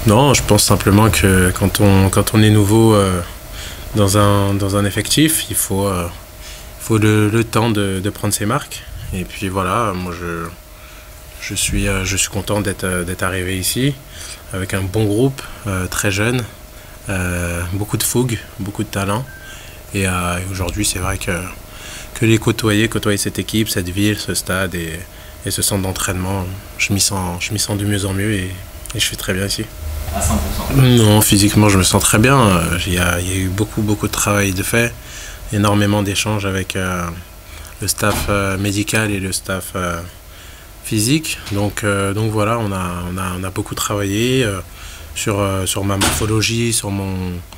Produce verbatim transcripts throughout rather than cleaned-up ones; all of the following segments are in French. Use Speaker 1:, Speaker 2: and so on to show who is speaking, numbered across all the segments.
Speaker 1: Non, je pense simplement que quand on, quand on est nouveau euh, dans un, dans un effectif, il faut, euh, faut le, le temps de, de prendre ses marques. Et puis voilà, moi je, je, suis, euh, je suis content d'être euh, d'être arrivé ici avec un bon groupe, euh, très jeune, euh, beaucoup de fougue, beaucoup de talent. Et, euh, et aujourd'hui, c'est vrai que, que les côtoyer, côtoyer cette équipe, cette ville, ce stade et, et ce centre d'entraînement, je m'y sens, je m'y sens de mieux en mieux et, et je suis très bien ici.
Speaker 2: À cent pour cent.
Speaker 1: Non, physiquement, je me sens très bien. Il y a, il y a eu beaucoup, beaucoup de travail de fait, énormément d'échanges avec euh, le staff euh, médical et le staff euh, physique. Donc, euh, donc voilà, on a, on a, on a beaucoup travaillé euh, sur, euh, sur ma morphologie, sur mon,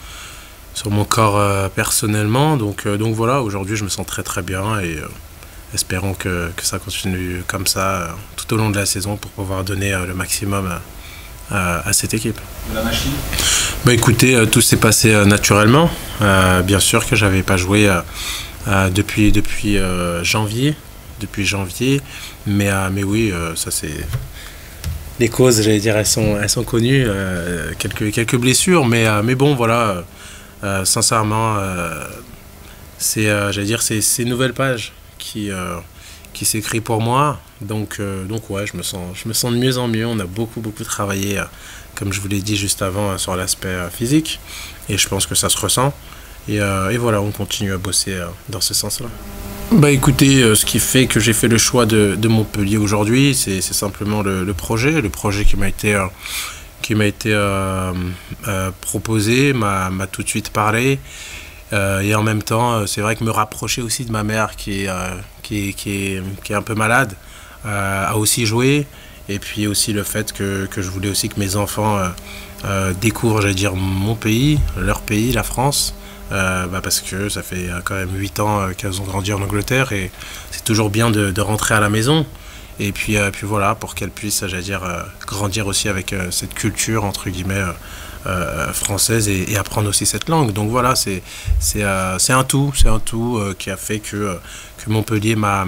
Speaker 1: sur mon corps euh, personnellement. Donc, euh, donc voilà, aujourd'hui, je me sens très, très bien et euh, espérons que, que ça continue comme ça euh, tout au long de la saison pour pouvoir donner euh, le maximum euh, à cette équipe.
Speaker 2: De la machine?
Speaker 1: Bah écoutez, euh, tout s'est passé euh, naturellement. Euh, bien sûr que j'avais pas joué euh, euh, depuis, depuis euh, janvier, depuis janvier, mais, euh, mais oui, euh, ça c'est... Les causes, j'allais dire, elles sont, elles sont connues, euh, quelques, quelques blessures, mais, euh, mais bon, voilà, euh, sincèrement, euh, c'est, euh, j'allais dire, c'est ces nouvelles pages qui... Euh, qui s'écrit pour moi, donc, euh, donc ouais, je me, sens, je me sens de mieux en mieux. On a beaucoup, beaucoup travaillé, euh, comme je vous l'ai dit juste avant, euh, sur l'aspect euh, physique, et je pense que ça se ressent, et, euh, et voilà, on continue à bosser euh, dans ce sens-là. Bah écoutez, euh, ce qui fait que j'ai fait le choix de, de Montpellier aujourd'hui, c'est simplement le, le projet, le projet qui m'a été, euh, qui m'a été euh, euh, proposé, m'a tout de suite parlé. Euh, et en même temps, c'est vrai que me rapprocher aussi de ma mère qui est, euh, qui est, qui est, qui est un peu malade, euh, a aussi joué. Et puis aussi le fait que, que je voulais aussi que mes enfants euh, euh, découvrent, j'allais dire, mon pays, leur pays, la France. Euh, bah parce que ça fait quand même huit ans qu'elles ont grandi en Angleterre et c'est toujours bien de, de rentrer à la maison. Et puis, euh, puis voilà, pour qu'elles puissent, j'allais dire, euh, grandir aussi avec euh, cette culture, entre guillemets, euh, Euh, française et, et apprendre aussi cette langue. Donc voilà, c'est euh, un tout, c'est un tout euh, qui a fait que, euh, que Montpellier m'a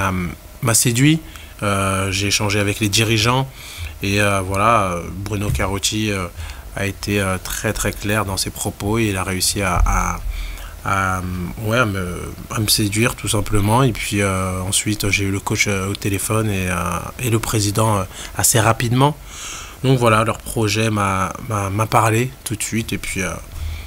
Speaker 1: séduit. Euh, J'ai échangé avec les dirigeants et euh, voilà, Bruno Carotti euh, a été euh, très très clair dans ses propos et il a réussi à, à, à, ouais, à, me, à me séduire tout simplement. Et puis euh, ensuite j'ai eu le coach euh, au téléphone et, euh, et le président euh, assez rapidement. Donc voilà, leur projet m'a parlé tout de suite et puis, euh,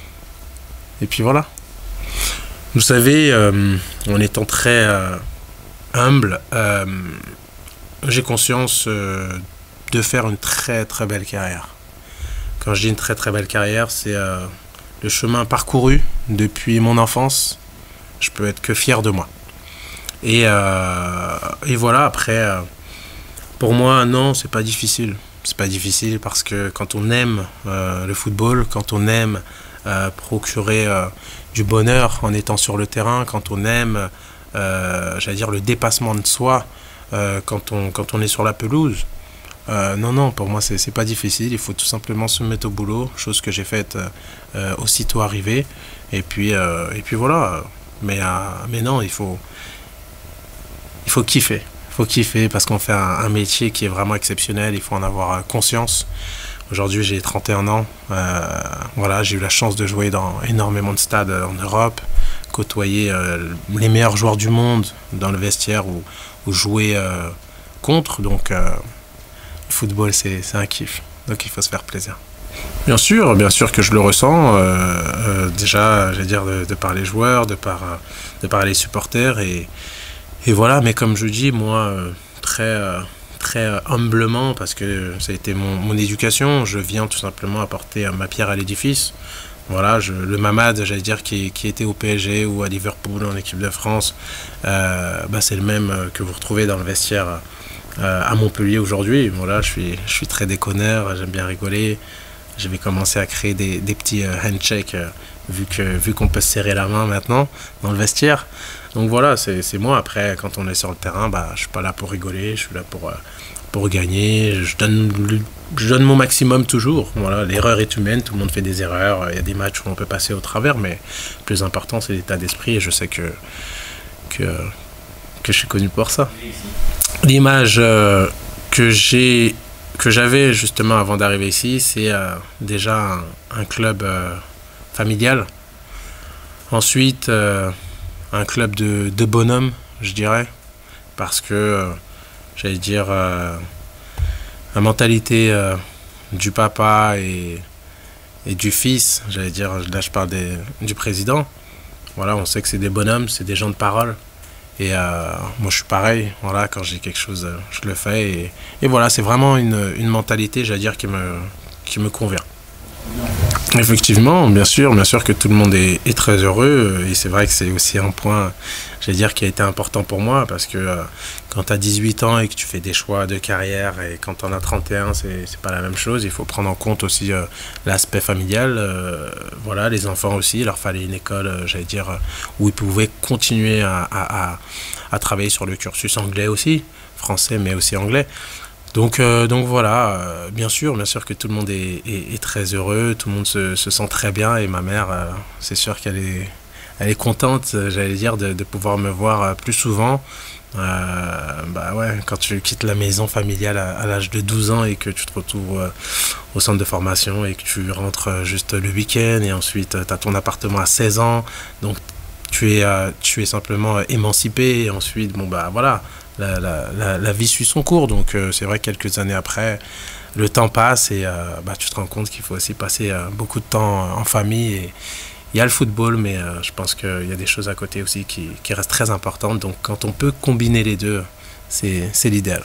Speaker 1: et puis voilà. Vous savez, euh, en étant très euh, humble, euh, j'ai conscience euh, de faire une très très belle carrière. Quand je dis une très très belle carrière, c'est euh, le chemin parcouru depuis mon enfance. Je peux être que fier de moi. Et, euh, et voilà, après, euh, pour moi, non, c'est pas difficile. C'est pas difficile parce que quand on aime euh, le football, quand on aime euh, procurer euh, du bonheur en étant sur le terrain, quand on aime, euh, j'allais dire, le dépassement de soi euh, quand, on, quand on est sur la pelouse, euh, non, non, pour moi, c'est pas difficile. Il faut tout simplement se mettre au boulot, chose que j'ai faite euh, aussitôt arrivé. Et puis, euh, et puis voilà. Mais, euh, mais non, il faut, il faut kiffer. Il faut kiffer parce qu'on fait un, un métier qui est vraiment exceptionnel, il faut en avoir conscience. Aujourd'hui, j'ai trente et un ans, euh, voilà, j'ai eu la chance de jouer dans énormément de stades en Europe, côtoyer euh, les meilleurs joueurs du monde dans le vestiaire ou, ou jouer euh, contre. Donc, euh, le football, c'est un kiff, donc il faut se faire plaisir. Bien sûr, bien sûr que je le ressens, euh, euh, déjà, j'allais dire, de, de par les joueurs, de par, de par les supporters et Et voilà, mais comme je dis, moi, euh, très, euh, très euh, humblement, parce que ça a été mon, mon éducation, je viens tout simplement apporter euh, ma pierre à l'édifice. Voilà, je, le Mamad, j'allais dire, qui, qui était au P S G ou à Liverpool en équipe de France, euh, bah, c'est le même que vous retrouvez dans le vestiaire euh, à Montpellier aujourd'hui. Voilà, je suis, je suis très déconneur, j'aime bien rigoler. Je vais commencer à créer des, des petits euh, handshakes euh, vu que vu qu'on peut se serrer la main maintenant dans le vestiaire. Donc voilà, c'est moi. Après, quand on est sur le terrain, bah, je suis pas là pour rigoler, je suis là pour, euh, pour gagner. Je donne, je donne mon maximum toujours. Voilà, l'erreur est humaine, tout le monde fait des erreurs. Il y a des matchs où on peut passer au travers, mais le plus important, c'est l'état d'esprit et je sais que, que, que je suis connu pour ça. L'image euh, que j'ai que j'avais justement avant d'arriver ici, c'est euh, déjà un, un club euh, familial. Ensuite, euh, un club de, de bonhommes, je dirais, parce que, euh, j'allais dire, euh, la mentalité euh, du papa et, et du fils, j'allais dire, là je parle des, du président. Voilà, on sait que c'est des bonhommes, c'est des gens de parole. Et euh, moi je suis pareil, voilà, quand j'ai quelque chose, je le fais. Et, et voilà, c'est vraiment une, une mentalité, j'allais dire, qui me, qui me convient. Effectivement, bien sûr, bien sûr que tout le monde est, est très heureux. Et c'est vrai que c'est aussi un point, j'allais dire, qui a été important pour moi. Parce que euh, quand tu as dix-huit ans et que tu fais des choix de carrière, et quand tu en as trente et un, c'est pas la même chose. Il faut prendre en compte aussi euh, l'aspect familial. Euh, voilà, les enfants aussi, il leur fallait une école, euh, j'allais dire, où ils pouvaient continuer à, à, à, à travailler sur le cursus anglais aussi, français mais aussi anglais. Donc, euh, donc voilà, euh, bien sûr, bien sûr que tout le monde est, est, est très heureux, tout le monde se, se sent très bien et ma mère, euh, c'est sûr qu'elle est, elle est contente, j'allais dire, de, de pouvoir me voir plus souvent. Euh, bah ouais, quand tu quittes la maison familiale à, à l'âge de douze ans et que tu te retrouves euh, au centre de formation et que tu rentres juste le week-end et ensuite tu as ton appartement à seize ans, donc tu es, euh, tu es simplement émancipé et ensuite, bon bah voilà. La, la, la, la vie suit son cours, donc euh, c'est vrai que quelques années après, le temps passe et euh, bah, tu te rends compte qu'il faut aussi passer euh, beaucoup de temps en famille. Et il y a le football, mais euh, je pense qu'il y a des choses à côté aussi qui, qui restent très importantes. Donc quand on peut combiner les deux, c'est l'idéal.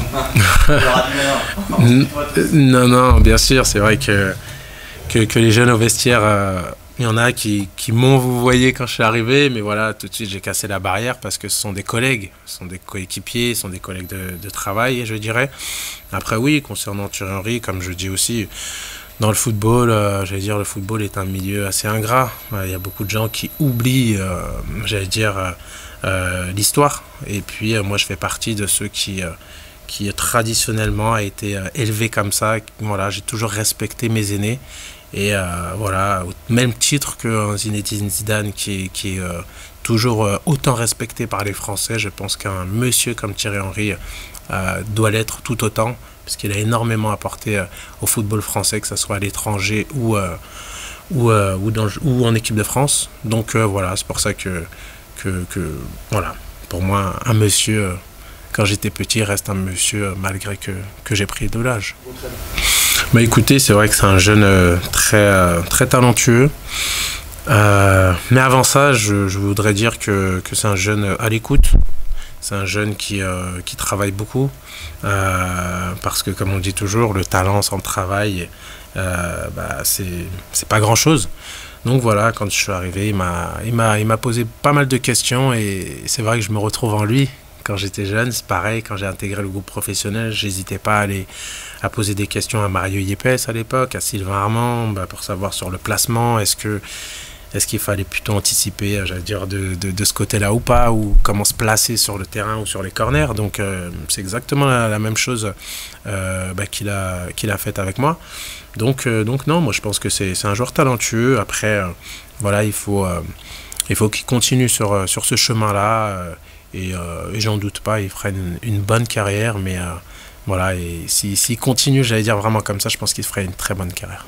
Speaker 1: Non, non, bien sûr, c'est vrai que, que, que les jeunes au vestiaire... Euh, il y en a qui, qui m'ont vous voyez quand je suis arrivé, mais voilà, tout de suite j'ai cassé la barrière parce que ce sont des collègues, ce sont des coéquipiers, ce sont des collègues de, de travail, je dirais. Après oui, concernant Thierry Henry, comme je dis aussi, dans le football, euh, j'allais dire le football est un milieu assez ingrat. Euh, il y a beaucoup de gens qui oublient, euh, j'allais dire, euh, euh, l'histoire. Et puis euh, moi je fais partie de ceux qui... Euh, qui traditionnellement a été euh, élevé comme ça. Voilà, j'ai toujours respecté mes aînés. Et euh, voilà, au même titre que Zinedine Zidane, qui est, qui est euh, toujours euh, autant respecté par les Français, je pense qu'un monsieur comme Thierry Henry euh, doit l'être tout autant, parce qu'il a énormément apporté euh, au football français, que ce soit à l'étranger ou, euh, ou, euh, ou, dans, ou en équipe de France. Donc euh, voilà, c'est pour ça que, que, que, voilà, pour moi, un monsieur... Euh, quand j'étais petit, reste un monsieur malgré que, que j'ai pris de l'âge. Bah écoutez, c'est vrai que c'est un jeune euh, très, euh, très talentueux. Euh, mais avant ça, je, je voudrais dire que, que c'est un jeune à l'écoute. C'est un jeune qui, euh, qui travaille beaucoup. Euh, parce que comme on dit toujours, le talent sans le travail, euh, bah, c'est pas grand chose. Donc voilà, quand je suis arrivé, il m'a posé pas mal de questions et c'est vrai que je me retrouve en lui. Quand j'étais jeune, c'est pareil, quand j'ai intégré le groupe professionnel, j'hésitais pas à aller à poser des questions à Mario Yepes à l'époque, à Sylvain Armand, bah, pour savoir sur le placement, est-ce que est-ce qu'il fallait plutôt anticiper, j'allais dire, de, de, de ce côté-là ou pas, ou comment se placer sur le terrain ou sur les corners. Donc euh, c'est exactement la, la même chose euh, bah, qu'il a, qu'il a faite avec moi. Donc, euh, donc non, moi je pense que c'est un joueur talentueux. Après, euh, voilà, il faut, euh, il faut qu'il continue sur, sur ce chemin-là. Euh, Et, euh, et j'en doute pas, il fera une, une bonne carrière, mais euh, voilà, et s'il si, si continue, j'allais dire vraiment comme ça, je pense qu'il ferait une très bonne carrière.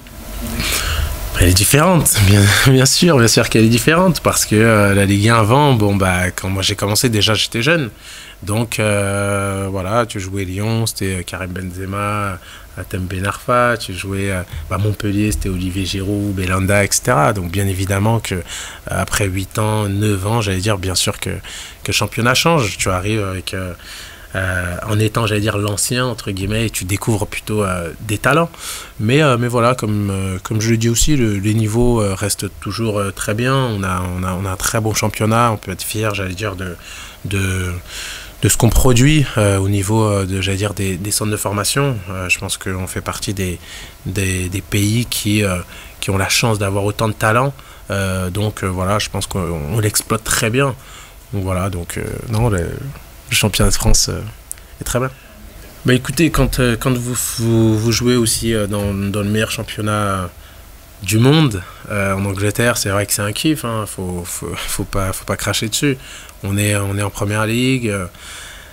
Speaker 1: Elle est différente, bien, bien sûr, bien sûr qu'elle est différente, parce que euh, la Ligue un avant, bon, bah, quand moi j'ai commencé, déjà j'étais jeune, donc euh, voilà, tu jouais Lyon, c'était Karim Benzema, Hatem Ben Arfa, tu jouais à bah, Montpellier, c'était Olivier Giroud, Belanda, et cetera. Donc bien évidemment que après huit ans, neuf ans, j'allais dire bien sûr que, que le championnat change. Tu arrives avec, euh, euh, en étant, j'allais dire, l'ancien, entre guillemets, et tu découvres plutôt euh, des talents. Mais, euh, mais voilà, comme, euh, comme je le dis aussi, le, les niveaux euh, restent toujours euh, très bien. On a, on, a, on a un très bon championnat, on peut être fier, j'allais dire, de... de de ce qu'on produit euh, au niveau euh, de, j'allais dire, des, des centres de formation. Euh, je pense qu'on fait partie des, des, des pays qui, euh, qui ont la chance d'avoir autant de talent. Euh, donc euh, voilà, je pense qu'on l'exploite très bien. Donc voilà, donc euh, non, le, le championnat de France euh, est très bien. Bah écoutez, quand, euh, quand vous, vous, vous jouez aussi euh, dans, dans le meilleur championnat du monde, euh, en Angleterre, c'est vrai que c'est un kiff, hein, faut, faut, faut pas, faut pas cracher dessus. On est, on est en première ligue,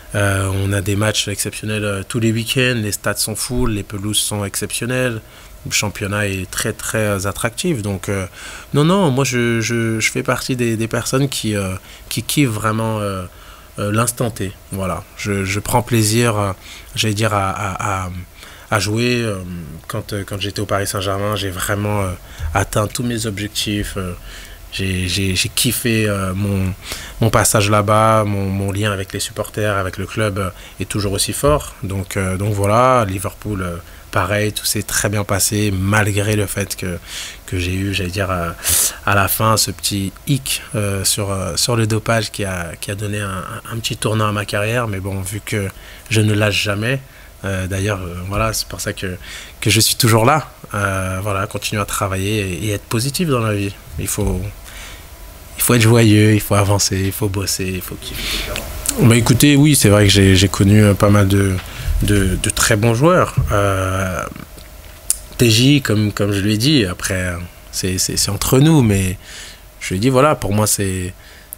Speaker 1: Euh, on a des matchs exceptionnels euh, tous les week-ends, les stades sont full, les pelouses sont exceptionnelles, le championnat est très très attractif. Donc euh, non, non, moi je, je, je fais partie des, des personnes qui, euh, qui kiffent vraiment euh, euh, l'instant T. Voilà. Je, je prends plaisir, euh, j'allais dire, à, à, à, à jouer. Euh, quand euh, quand j'étais au Paris Saint-Germain, j'ai vraiment euh, atteint tous mes objectifs. Euh, J'ai kiffé euh, mon, mon passage là-bas, mon, mon lien avec les supporters, avec le club euh, est toujours aussi fort. Donc, euh, donc voilà, Liverpool, euh, pareil, tout s'est très bien passé, malgré le fait que, que j'ai eu, j'allais dire, euh, à la fin, ce petit hic euh, sur, euh, sur le dopage qui a, qui a donné un, un petit tournant à ma carrière. Mais bon, vu que je ne lâche jamais, euh, d'ailleurs, euh, voilà, c'est pour ça que, que je suis toujours là. Euh, voilà, continuer à travailler et, et être positif dans la vie. Il faut, il faut être joyeux, il faut avancer, il faut bosser, il faut kiffer. Bah écoutez, oui, c'est vrai que j'ai connu pas mal de, de, de très bons joueurs. Euh, T J, comme, comme je lui ai dit, après, c'est entre nous, mais je lui ai dit, voilà, pour moi, c'est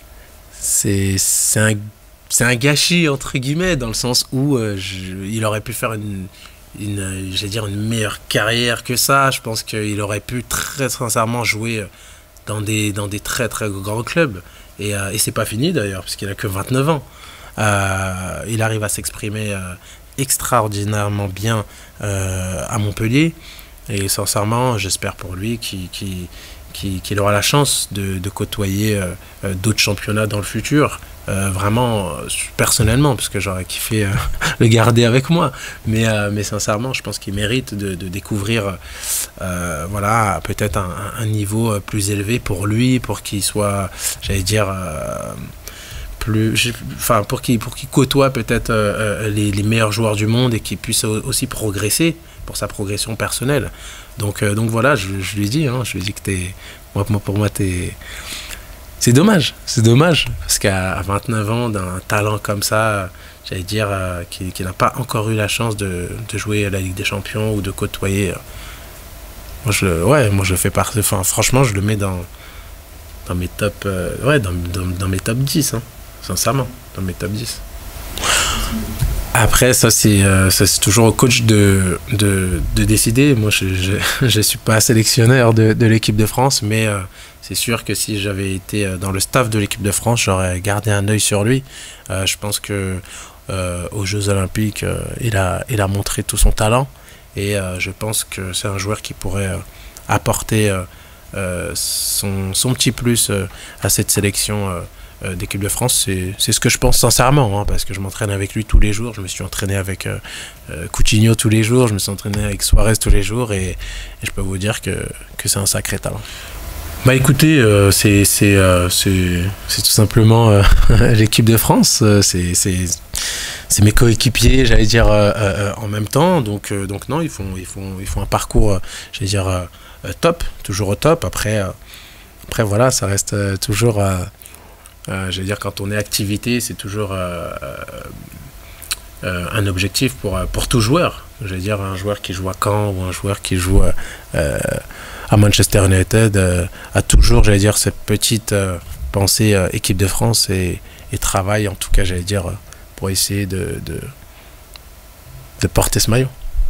Speaker 1: un, un gâchis, entre guillemets, dans le sens où euh, je, il aurait pu faire une... une, dire une meilleure carrière que ça. Je pense qu'il aurait pu très sincèrement jouer dans des, dans des très très grands clubs. Et, euh, et c'est pas fini d'ailleurs, puisqu'il a que vingt-neuf ans. Euh, il arrive à s'exprimer euh, extraordinairement bien euh, à Montpellier. Et sincèrement, j'espère pour lui qu'il qu'il, qu'il, qu'il aura la chance de, de côtoyer euh, d'autres championnats dans le futur. Euh, vraiment, euh, personnellement, parce que j'aurais kiffé euh, le garder avec moi. Mais, euh, mais sincèrement, je pense qu'il mérite de, de découvrir euh, voilà, peut-être un, un niveau plus élevé pour lui, pour qu'il soit, j'allais dire, euh, plus, enfin, pour qu'il pour qu'il côtoie peut-être euh, les, les meilleurs joueurs du monde et qu'il puisse aussi progresser pour sa progression personnelle. Donc, euh, donc voilà, je, je lui dis, hein, je lui dis que t'es, moi, pour moi, t'es... C'est dommage, c'est dommage, parce qu'à vingt-neuf ans, d'un talent comme ça, j'allais dire, euh, qui, qui n'a pas encore eu la chance de, de jouer à la Ligue des Champions ou de côtoyer, euh, moi je, ouais, moi je le fais partie, enfin franchement, je le mets dans, dans mes top, euh, ouais, dans, dans, dans mes top dix, hein, sincèrement, dans mes top dix. Après, ça c'est euh, toujours au coach de, de, de décider. Moi, je ne suis pas sélectionneur de, de l'équipe de France, mais euh, c'est sûr que si j'avais été dans le staff de l'équipe de France, j'aurais gardé un œil sur lui. Euh, je pense que euh, aux Jeux Olympiques, euh, il, a, il a montré tout son talent. Et euh, je pense que c'est un joueur qui pourrait euh, apporter euh, euh, son, son petit plus euh, à cette sélection euh, euh, d'équipe de France. C'est ce que je pense sincèrement, hein, parce que je m'entraîne avec lui tous les jours. Je me suis entraîné avec euh, euh, Coutinho tous les jours. Je me suis entraîné avec Suarez tous les jours. Et, et je peux vous dire que, que c'est un sacré talent. Bah écoutez, euh, c'est euh, tout simplement euh, l'équipe de France, c'est mes coéquipiers, j'allais dire, euh, euh, en même temps. Donc, euh, donc non, ils font, ils font, ils font un parcours, euh, j'allais dire, euh, top, toujours au top. Après, euh, après voilà, ça reste euh, toujours, euh, euh, j'allais dire, quand on est activité, c'est toujours euh, euh, un objectif pour, pour tout joueur. J'allais dire, un joueur qui joue à Caen ou un joueur qui joue euh, à Manchester United euh, a toujours, j'allais dire, cette petite euh, pensée euh, équipe de France et, et travaille, en tout cas, j'allais dire, euh, pour essayer de, de, de porter ce maillot.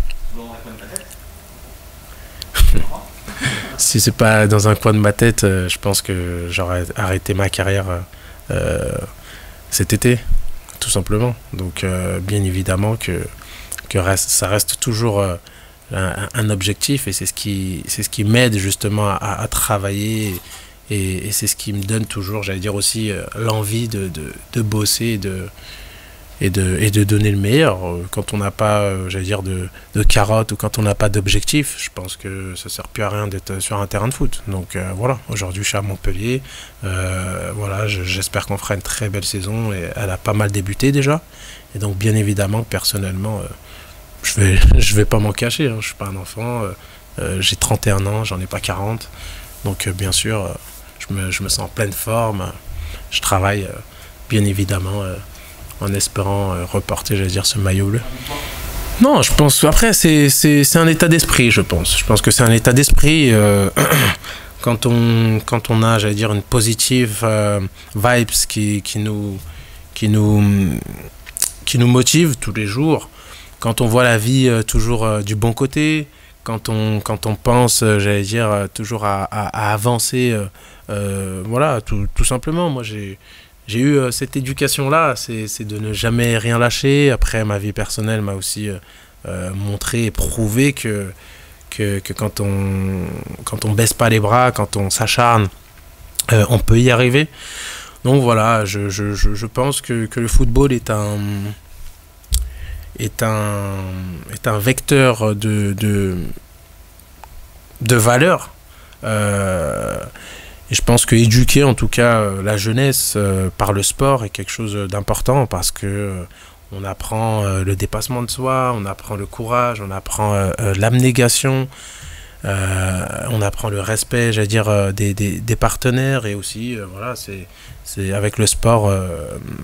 Speaker 1: Si c'est pas dans un coin de ma tête, euh, je pense que j'aurais arrêté ma carrière euh, cet été, tout simplement. Donc, euh, bien évidemment que, que reste, ça reste toujours... Euh, Un, un objectif et c'est ce qui c'est ce qui m'aide justement à, à travailler et, et c'est ce qui me donne toujours, j'allais dire aussi, euh, l'envie de, de, de bosser et de, et, de, et de donner le meilleur. Quand on n'a pas, euh, j'allais dire, de, de carottes ou quand on n'a pas d'objectif, je pense que ça ne sert plus à rien d'être sur un terrain de foot. Donc euh, voilà, aujourd'hui je suis à Montpellier, euh, voilà, j'espère qu'on fera une très belle saison et elle a pas mal débuté déjà et donc bien évidemment personnellement euh, je vais, je vais pas m'en cacher, hein. Je suis pas un enfant, euh, euh, j'ai trente et un ans, j'en ai pas quarante, donc euh, bien sûr, euh, je, me, je me sens en pleine forme, je travaille euh, bien évidemment euh, en espérant euh, reporter, j'allais dire, ce maillot bleu. Non, je pense, après c'est un état d'esprit, je pense, je pense que c'est un état d'esprit, euh, quand, on, quand on a, j'allais dire, une positive euh, vibes qui, qui nous... Qui nous qui nous motive tous les jours. Quand on voit la vie euh, toujours euh, du bon côté, quand on, quand on pense, euh, j'allais dire, euh, toujours à, à, à avancer, euh, euh, voilà, tout, tout simplement. Moi, j'ai j'ai eu euh, cette éducation-là, c'est de ne jamais rien lâcher. Après, ma vie personnelle m'a aussi euh, euh, montré et prouvé que, que, que quand on quand on baisse pas les bras, quand on s'acharne, euh, on peut y arriver. Donc voilà, je, je, je pense que, que le football est un... est un, est un vecteur de, de, de valeur. Euh, et je pense que éduquer en tout cas la jeunesse euh, par le sport est quelque chose d'important parce que euh, on apprend euh, le dépassement de soi, on apprend le courage, on apprend euh, euh, l'abnégation, euh, on apprend le respect, j'allais dire, euh, des, des, des partenaires et aussi, euh, voilà, c'est c'est avec le sport... Euh,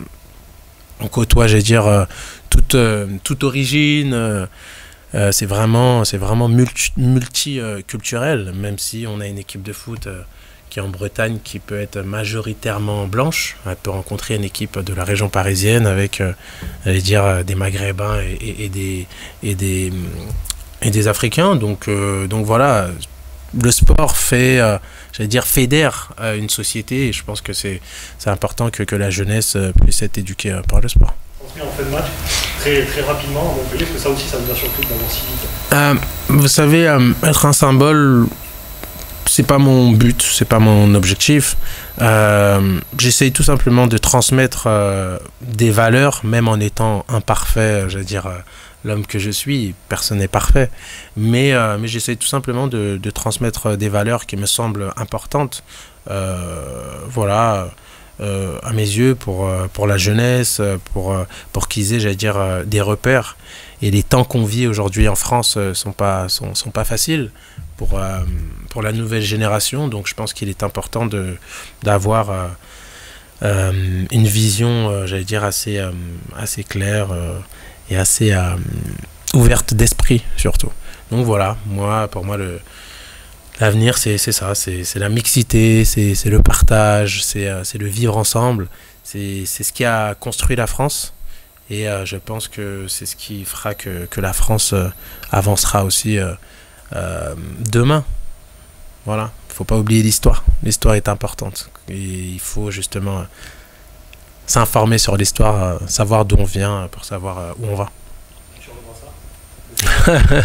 Speaker 1: on côtoie, j'allais dire, euh, toute, euh, toute origine. Euh, euh, c'est vraiment, c'est vraiment multiculturel, multi, euh, même si on a une équipe de foot euh, qui est en Bretagne, qui peut être majoritairement blanche. Elle peut rencontrer une équipe de la région parisienne avec, euh, j'allais dire, des Maghrébins et, et, et, des, et, des, et des Africains. Donc, euh, donc voilà, le sport fait, euh, j'allais dire, fédère euh, une société et je pense que c'est important que, que la jeunesse euh, puisse être éduquée euh, par le sport.
Speaker 2: En fin de match, très, très rapidement, à Montpellier, parce que ça aussi, ça nous a surpris d'avoir si vite.
Speaker 1: Euh, vous savez, euh, être un symbole, c'est pas mon but, c'est pas mon objectif. Euh, J'essaye tout simplement de transmettre euh, des valeurs, même en étant imparfait, j'allais dire. Euh, l'homme que je suis, personne n'est parfait, mais, euh, mais j'essaie tout simplement de, de transmettre des valeurs qui me semblent importantes, euh, voilà, euh, à mes yeux, pour, pour la jeunesse, pour, pour qu'ils aient, j'allais dire, des repères. Et les temps qu'on vit aujourd'hui en France ne sont pas, sont, sont pas faciles pour, euh, pour la nouvelle génération, donc je pense qu'il est important d'avoir euh, euh, une vision, euh, j'allais dire, assez, euh, assez claire, euh, et assez euh, ouverte d'esprit surtout. Donc voilà, moi, pour moi, le l'avenir, c'est ça, c'est la mixité, c'est le partage, c'est euh, le vivre ensemble. C'est ce qui a construit la France et euh, je pense que c'est ce qui fera que, que la France euh, avancera aussi euh, euh, demain. Voilà, il ne faut pas oublier l'histoire. L'histoire est importante et il faut justement... Euh, s'informer sur l'histoire, euh, savoir d'où on vient euh, pour savoir euh, où on va.
Speaker 2: Sur le brassard.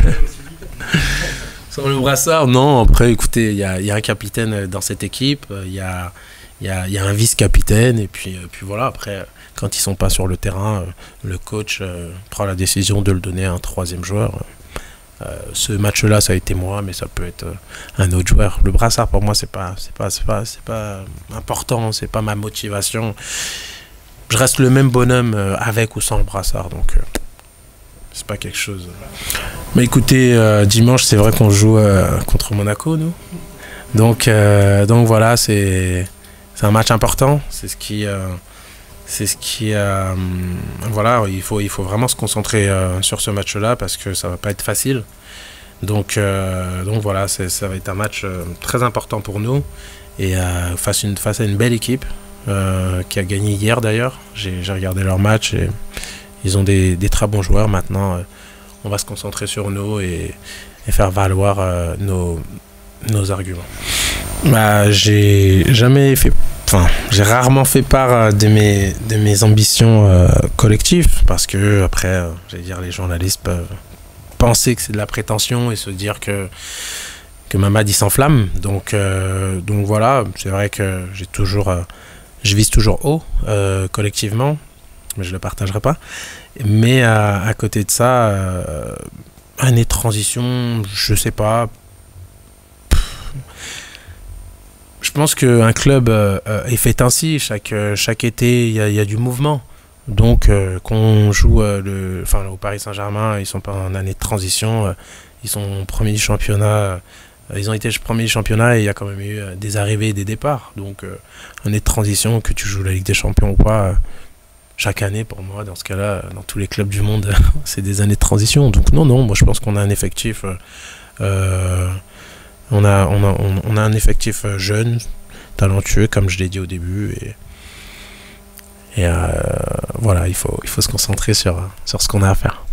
Speaker 1: Sur le brassard, non. Après, écoutez, il y a, y a un capitaine dans cette équipe, il y a, y a, y a un vice-capitaine, et puis, euh, puis voilà, après, quand ils sont pas sur le terrain, euh, le coach euh, prend la décision de le donner à un troisième joueur. Euh, ce match-là, ça a été moi, mais ça peut être euh, un autre joueur. Le brassard, pour moi, c'est pas, c'est pas, c'est pas, c'est pas important, c'est pas ma motivation. Je reste le même bonhomme euh, avec ou sans le brassard, donc euh, c'est pas quelque chose. Mais écoutez, euh, dimanche, c'est vrai qu'on joue euh, contre Monaco, nous. Donc, euh, donc voilà, c'est un match important. C'est ce qui, euh, c'est ce qui, euh, voilà, il faut, il faut vraiment se concentrer euh, sur ce match-là parce que ça va pas être facile. Donc, euh, donc voilà, ça va être un match euh, très important pour nous et euh, face, une, face à une belle équipe. Euh, qui a gagné hier d'ailleurs. J'ai regardé leur match et ils ont des, des très bons joueurs. Maintenant, euh, on va se concentrer sur nous et, et faire valoir euh, nos, nos arguments. Bah, j'ai jamais fait, enfin, j'ai rarement fait part de mes, de mes ambitions euh, collectives parce que après, euh, j'allais dire, les journalistes peuvent penser que c'est de la prétention et se dire que que Mamad il s'enflamme. Donc, euh, donc voilà, c'est vrai que j'ai toujours euh, je vise toujours haut, euh, collectivement, mais je ne le partagerai pas. Mais euh, à côté de ça, euh, année de transition, je ne sais pas. Je pense qu'un club euh, est fait ainsi. Chaque, chaque été, il y, y a du mouvement. Donc, euh, qu'on joue euh, le, enfin, au Paris Saint-Germain, ils ne sont pas en année de transition. Euh, ils sont premiers du championnat. Euh, Ils ont été premiers du championnat et il y a quand même eu des arrivées et des départs. Donc, euh, année de transition, que tu joues la Ligue des Champions ou pas, euh, chaque année, pour moi, dans ce cas-là, dans tous les clubs du monde, c'est des années de transition. Donc, non, non, moi, je pense qu'on a un effectif... Euh, on, a, on, a, on, on a un effectif jeune, talentueux, comme je l'ai dit au début. Et, et euh, voilà, il faut, il faut se concentrer sur, sur ce qu'on a à faire.